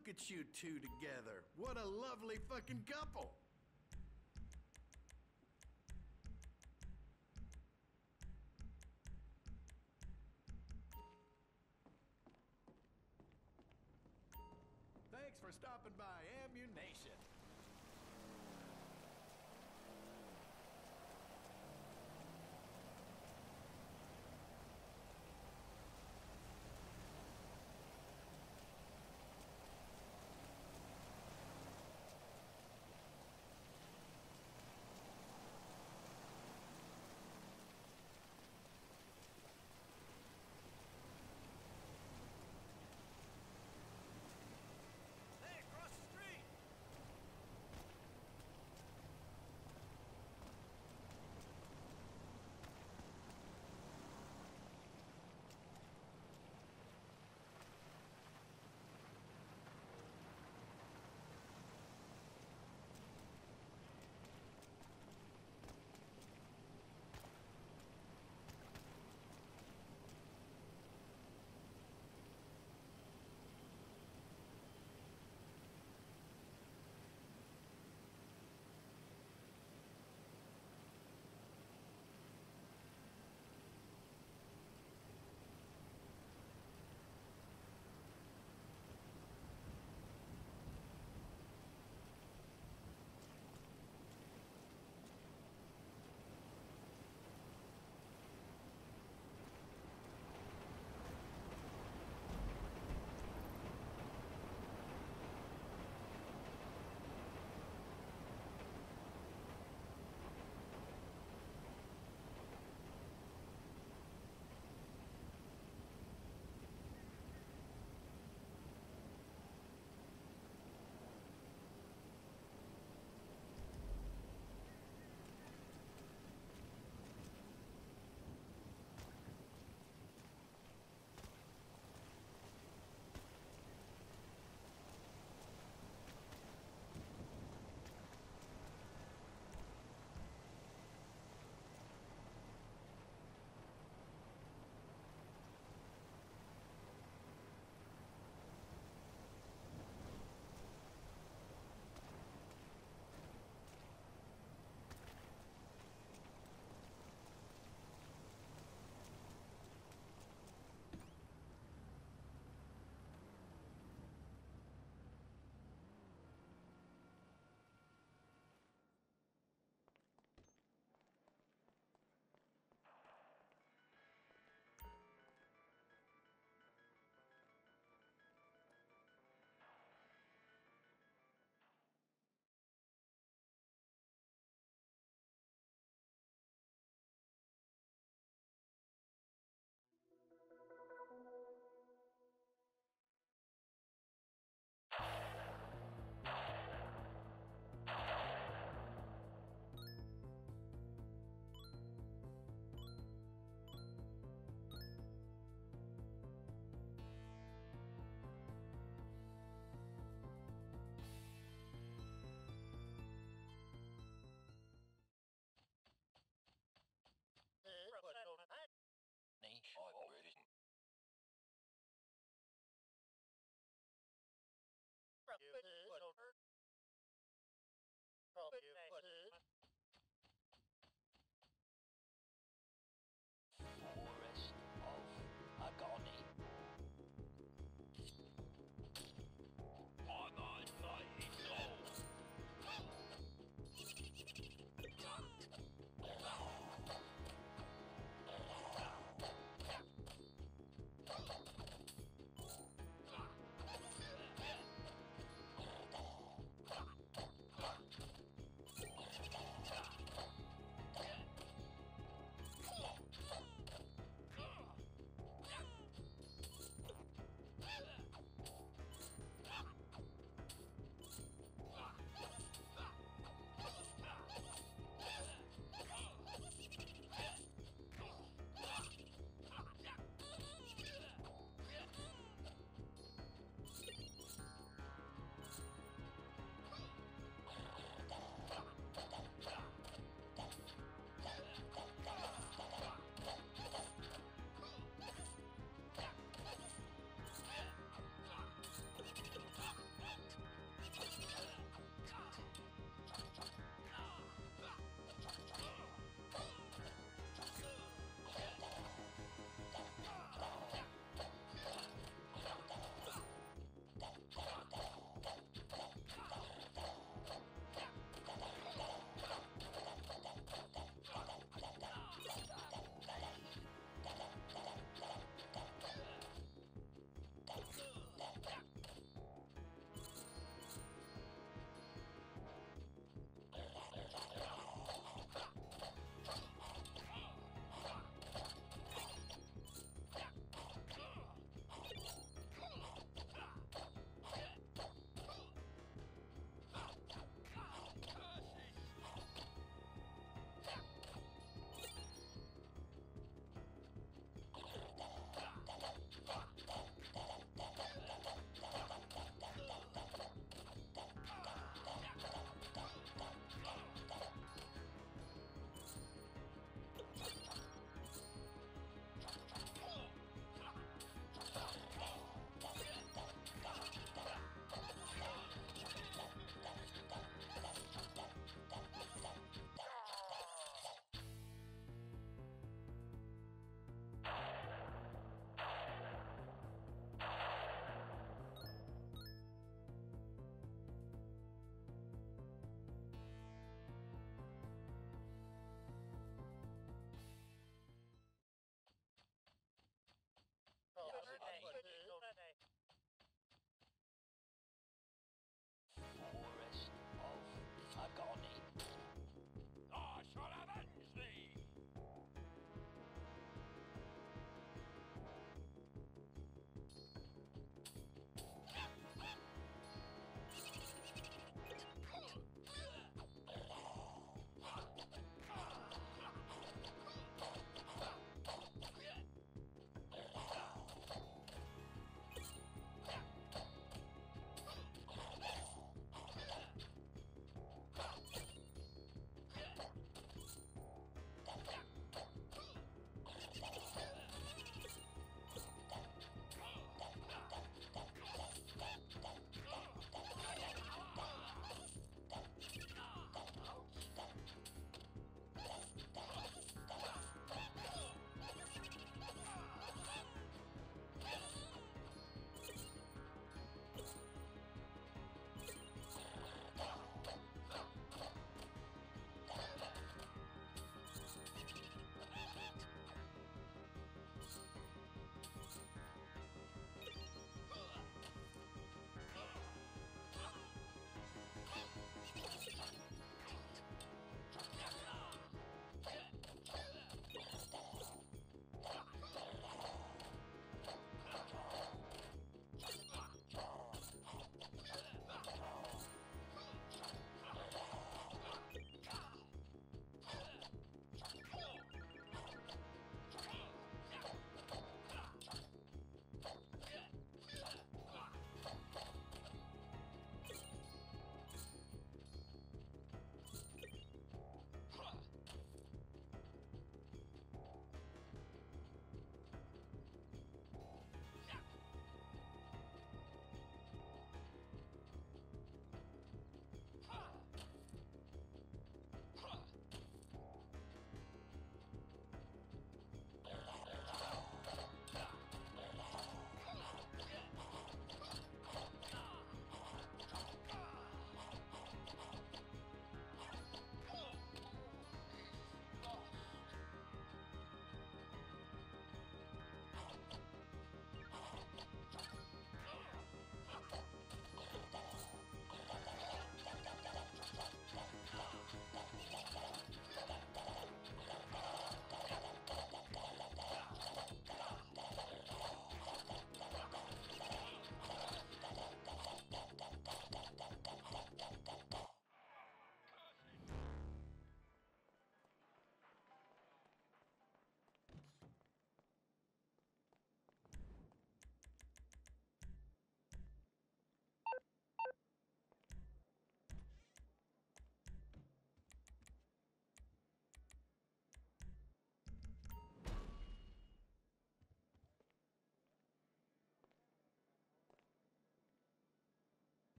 Look at you two together. What a lovely fucking couple. Thanks for stopping by Ammu-Nation. Hey, across the street!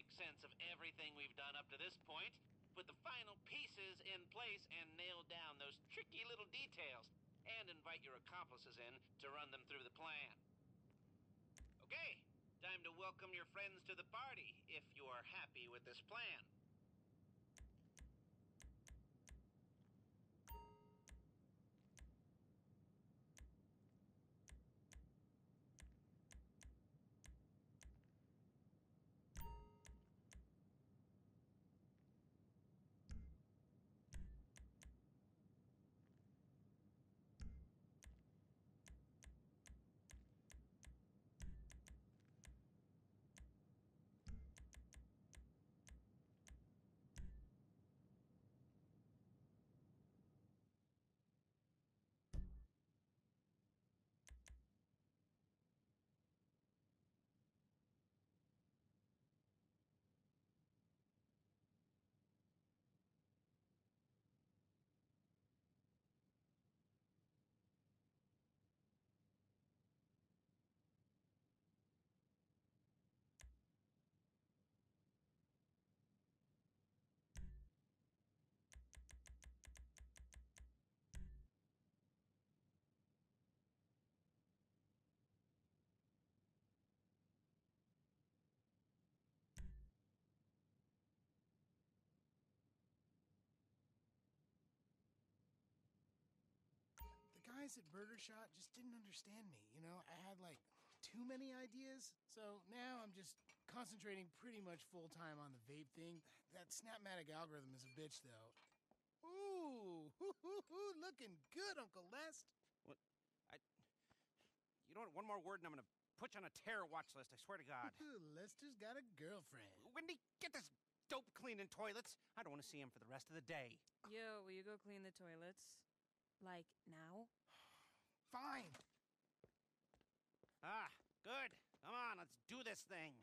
make sense of everything we've done up to this point, put the final pieces in place, and nail down those tricky little details, and invite your accomplices in to run them through the plan. Okay, time to welcome your friends to the party, if you're happy with this plan. The guys at Burger Shot just didn't understand me, you know? I had, like, too many ideas, so now I'm just concentrating pretty much full-time on the vape thing. That Snapmatic algorithm is a bitch, though. Ooh, looking good, Uncle Lest. What? You know what? One more word and I'm gonna put you on a terror watch list, I swear to God. Lester's got a girlfriend. Wendy, get this dope cleaning toilets. I don't want to see him for the rest of the day. Yo, will you go clean the toilets? Like, now? Fine. Ah, good. Come on, let's do this thing.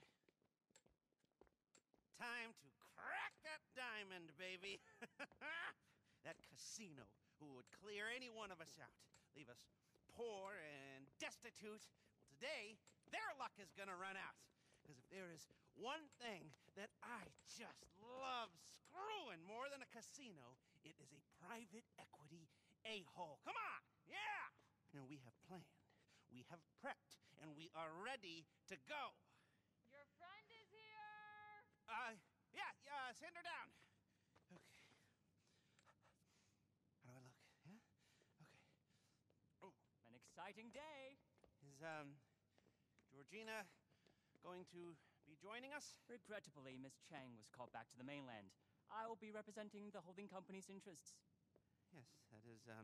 Time to crack that diamond, baby. That casino who would clear any one of us out, leave us poor and destitute. Well, today, their luck is gonna run out. Because if there is one thing that I just love screwing more than a casino, it is a private equity a-hole. Come on! Yeah! And we have planned, we have prepped, and we are ready to go. Your friend is here! Yeah, send her down. Okay. How do I look? Yeah? Okay. Oh, An exciting day. is, Georgina going to be joining us? Regrettably, Miss Chang was called back to the mainland. I will be representing the holding company's interests. Yes, that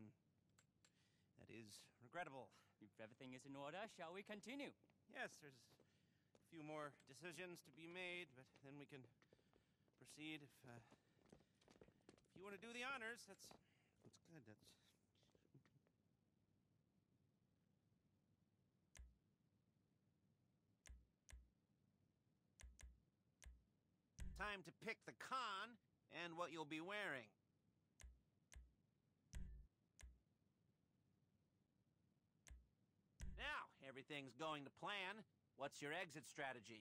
is regrettable. If everything is in order, shall we continue? Yes, there's a few more decisions to be made, but then we can proceed if you want to do the honors. That's good. That's time to pick the con and what you'll be wearing. Now, everything's going to plan. What's your exit strategy?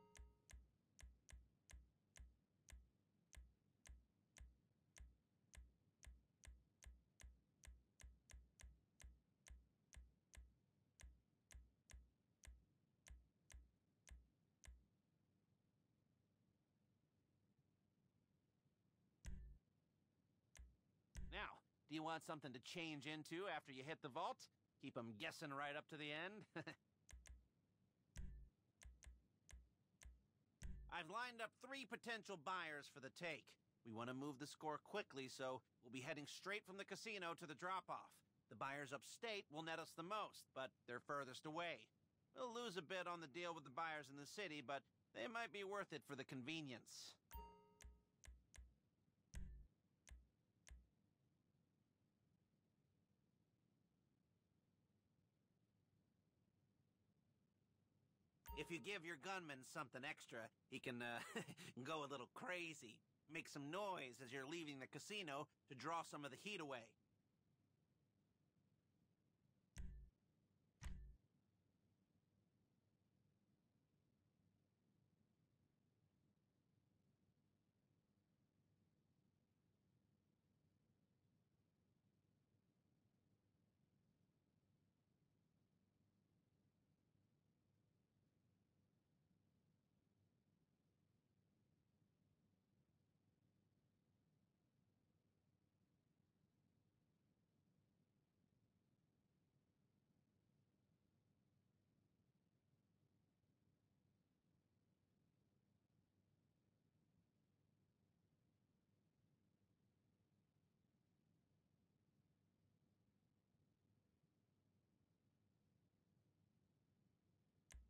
Now, do you want something to change into after you hit the vault? Keep them guessing right up to the end? I've lined up 3 potential buyers for the take. We want to move the score quickly, so we'll be heading straight from the casino to the drop-off. The buyers upstate will net us the most, but they're furthest away. We'll lose a bit on the deal with the buyers in the city, but they might be worth it for the convenience. If you give your gunman something extra, he can go a little crazy. Make some noise as you're leaving the casino to draw some of the heat away.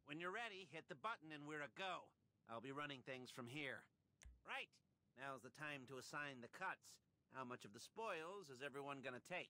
When you're ready, hit the button and we're a go. I'll be running things from here. Right. Now's the time to assign the cuts. How much of the spoils is everyone gonna take?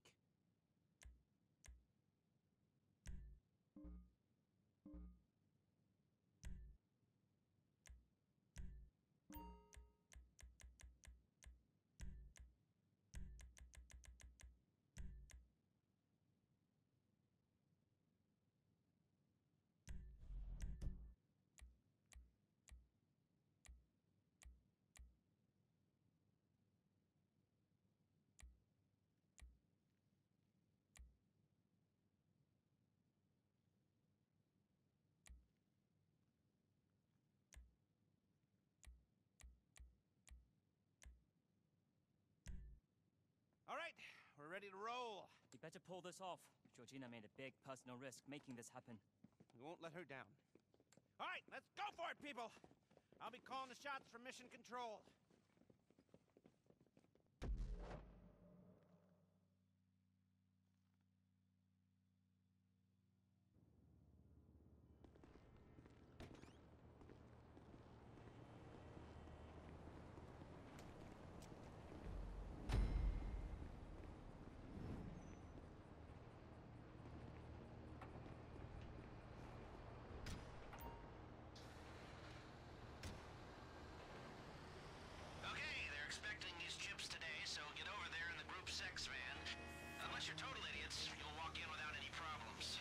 All right, we're ready to roll. You better pull this off. Georgina made a big personal risk making this happen. We won't let her down. All right, let's go for it, people. I'll be calling the shots from Mission Control. Okay, they're expecting these chips today, so get over there in the Group 6 van. Unless you're total idiots, you'll walk in without any problems.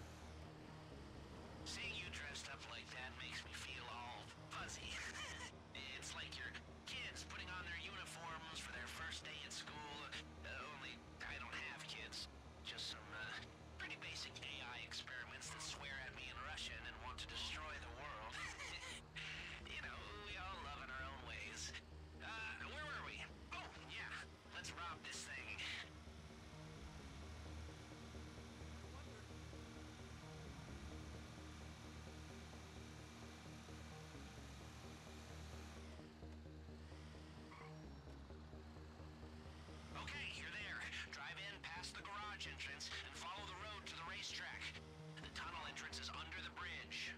Seeing you dressed up like that makes me feel all fuzzy. It's like your kids putting on their uniforms for their first day at school. Only I don't have kids. Just some pretty basic AI experiments that swear at me in Russian and want to destroy the world. You know, we all love in our own ways. Where were we? Oh, yeah. Let's rob this thing. Okay, you're there. Drive in past the garage entrance and follow the road to the racetrack. The tunnel entrance is under the bridge.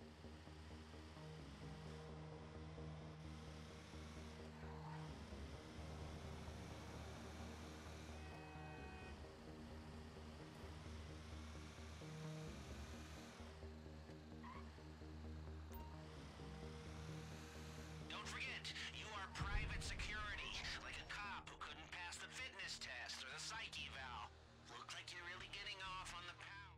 Don't forget, you are private security, like a cop who couldn't pass the fitness test or the psych eval. Looks like you're really getting off on the pow.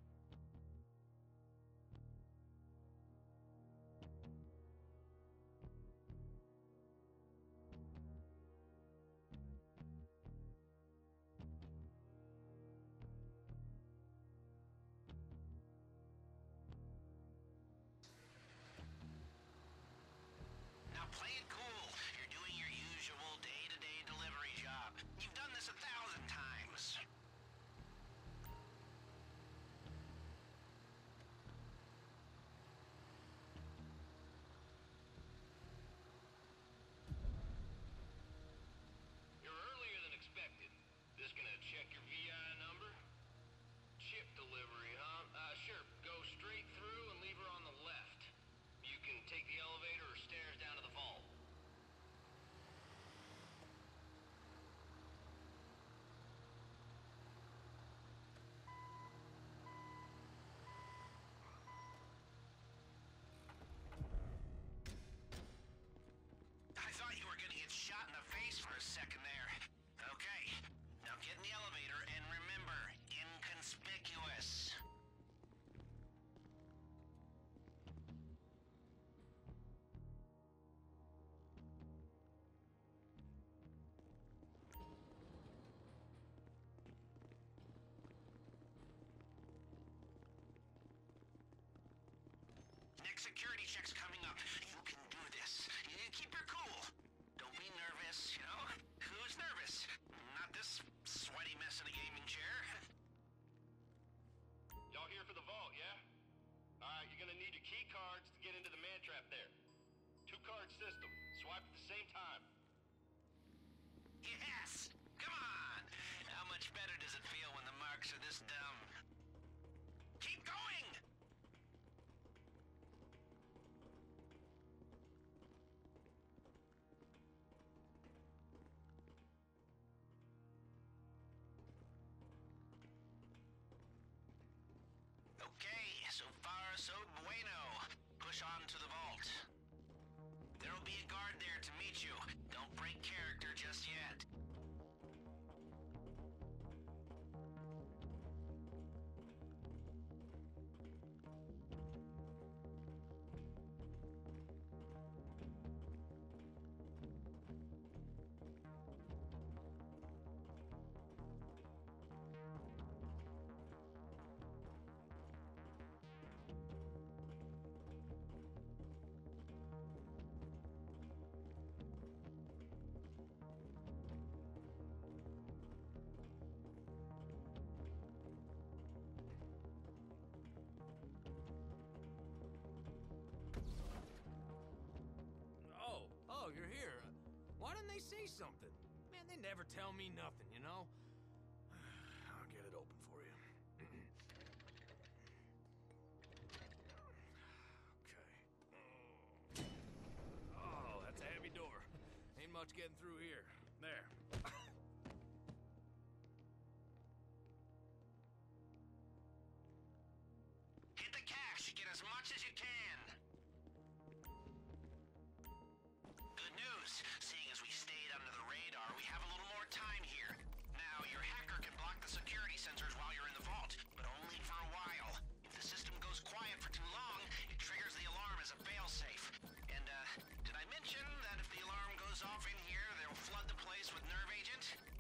Now play it cool. You're doing your usual day-to-day delivery job. You've done this 1,000 times. You're earlier than expected. This gonna check your VI number? Chip delivery, huh? Sure. Go straight through and leave her on the left. You can take the elevator or stairs down to the vault. I thought you were gonna get shot in the face for a second there. Okay, now get in the elevator and remember, inconspicuous. Next security check's coming up. You can do this. You keep your cool. Don't be nervous, you know? Who's nervous? Not this sweaty mess in a gaming chair. Y'all here for the vault, yeah? Alright, you're gonna need your key cards to get into the man trap there. 2-card system. Swipe at the same time. Yes! Come on! How much better does it feel when the marks are this dumb? Keep going! run to the vault. There'll be a guard there to meet you. Don't break character just yet. Oh, you're here. Why didn't they say something? Man, they never tell me nothing, you know? I'll get it open for you. Okay. Oh, that's a heavy door. Ain't much getting through here. There. Hit the cash. Get as much as you can. Good news. Seeing as we stayed under the radar, we have a little more time here. Now, your hacker can block the security sensors while you're in the vault, but only for a while. If the system goes quiet for too long, it triggers the alarm as a failsafe. And, did I mention that if the alarm goes off in here, they'll flood the place with nerve agent?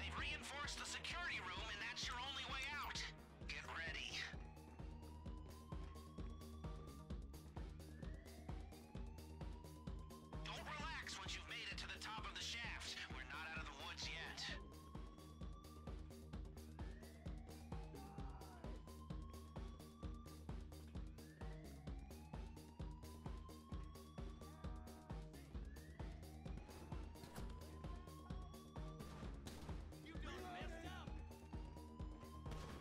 We've reinforced the security room, and that's your only way out. Get ready. Don't relax once you've made it to the top of the shaft. We're not out of the woods yet. You done messed up!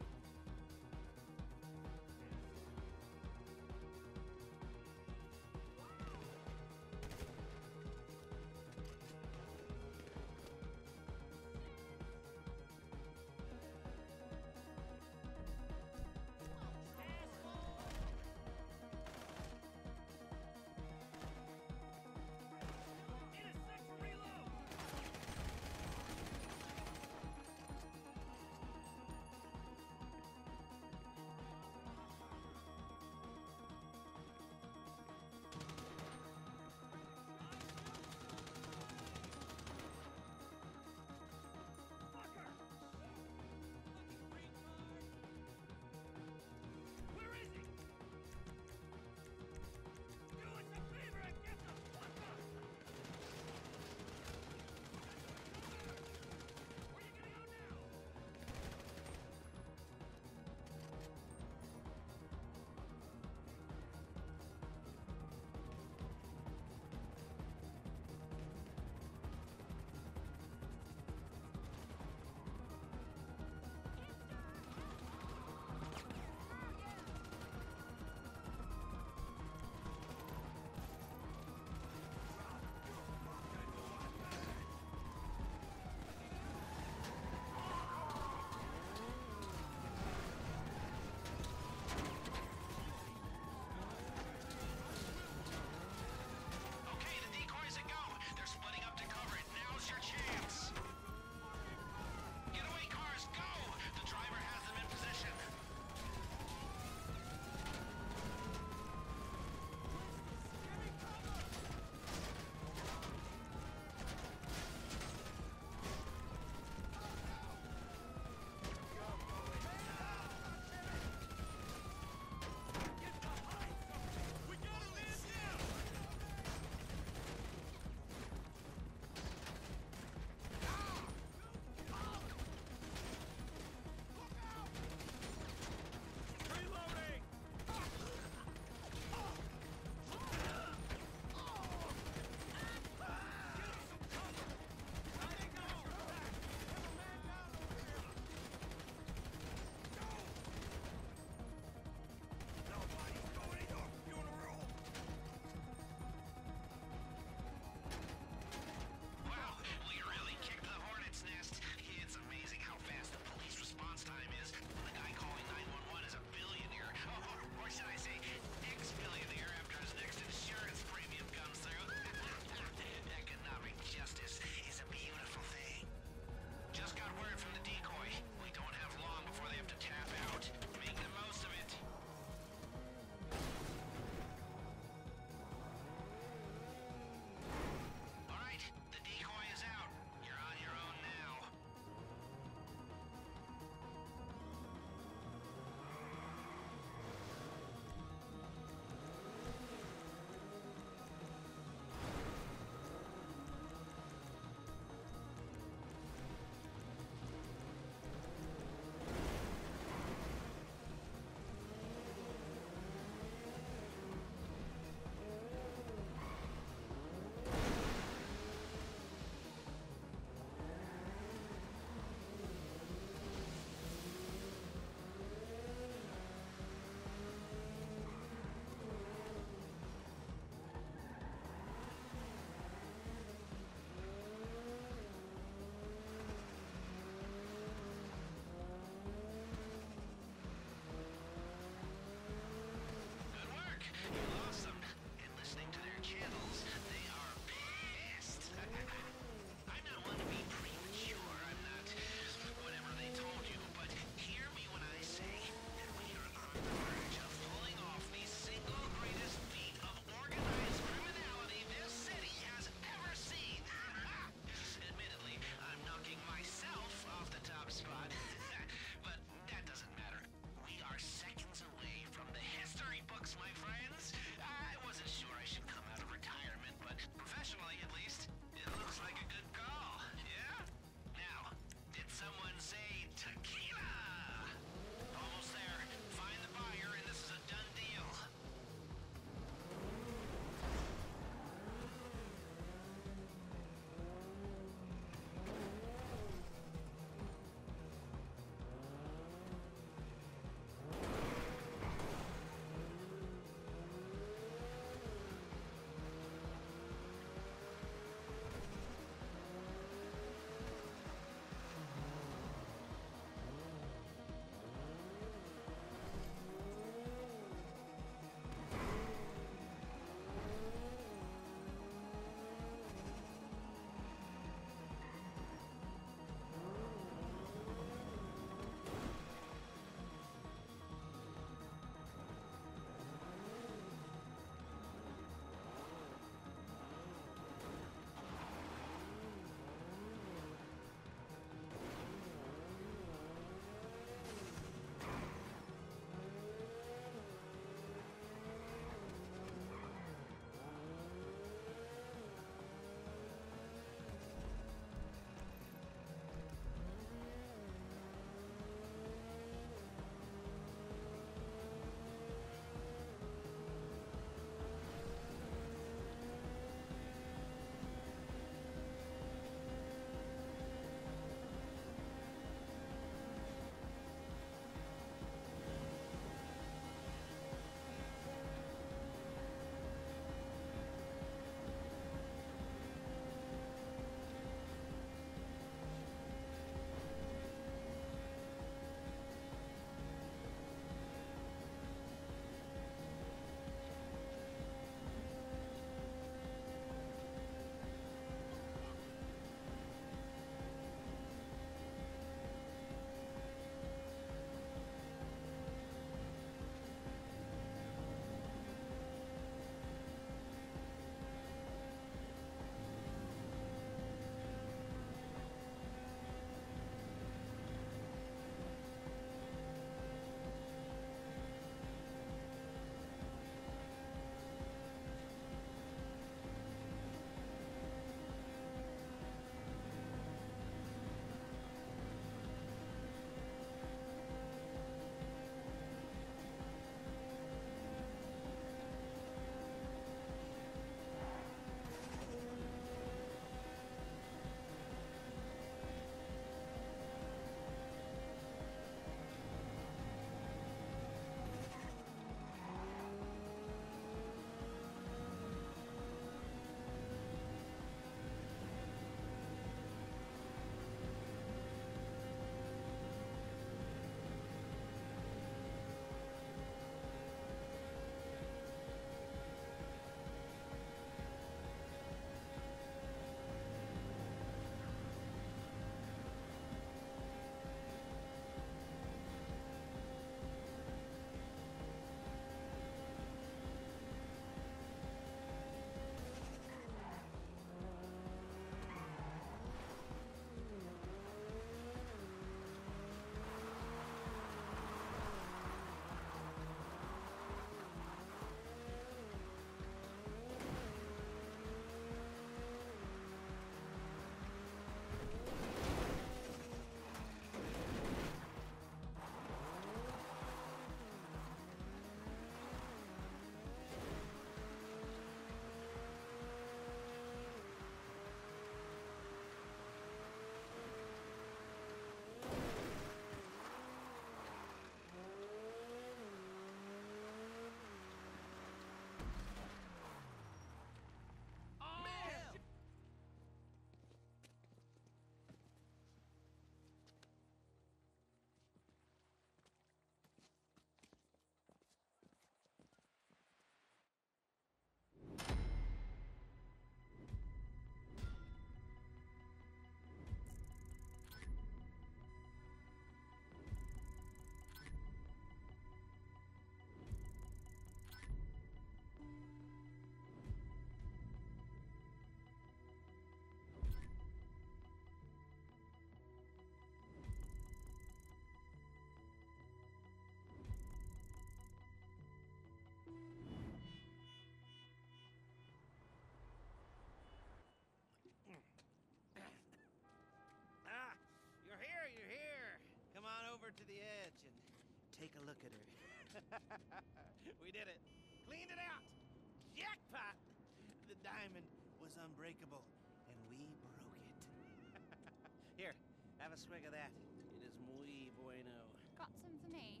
over to the edge and take a look at her. We did it. Cleaned it out. Jackpot! The diamond was unbreakable, and we broke it. Here, have a swig of that. It is muy bueno. Got some for me?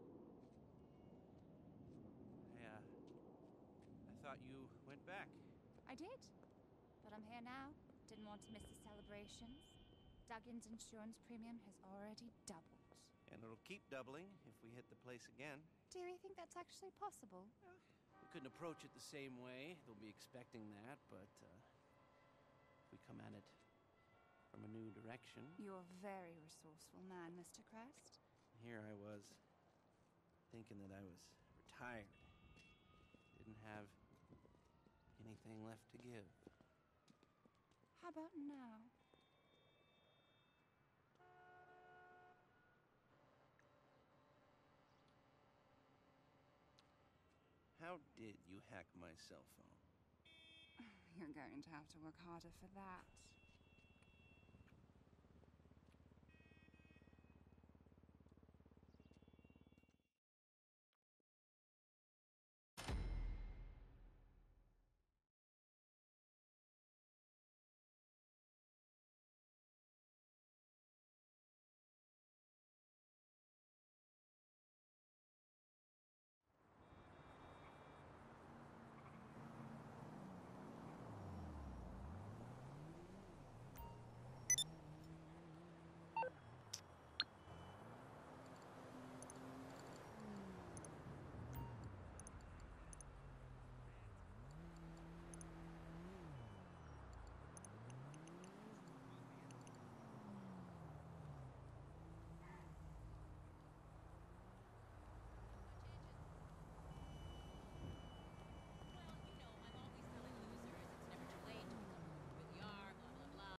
I thought you went back. I did. But I'm here now. Didn't want to miss the celebrations. Duggan's insurance premium has already doubled. And it'll keep doubling if we hit the place again. Do you think that's actually possible? We couldn't approach it the same way. They'll be expecting that, but if we come at it from a new direction... You're a very resourceful man, Mr. Crest. Here I was, thinking that I was retired. Didn't have anything left to give. How about now? How did you hack my cell phone? You're going to have to work harder for that.